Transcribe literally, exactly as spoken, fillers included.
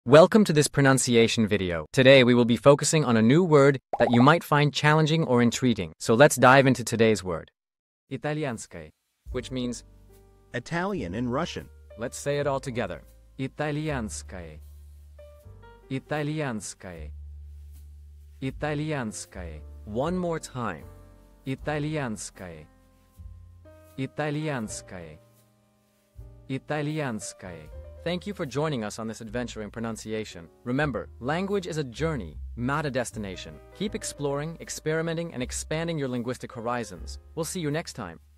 Welcome to this pronunciation video. Today we will be focusing on a new word that you might find challenging or intriguing. So let's dive into today's word. Итальянской, which means Italian in Russian. Let's say it all together. Итальянской. Итальянской. Итальянской. One more time. Итальянской. Итальянской. Итальянской. Thank you for joining us on this adventure in pronunciation. Remember, language is a journey, not a destination. Keep exploring, experimenting, and expanding your linguistic horizons. We'll see you next time.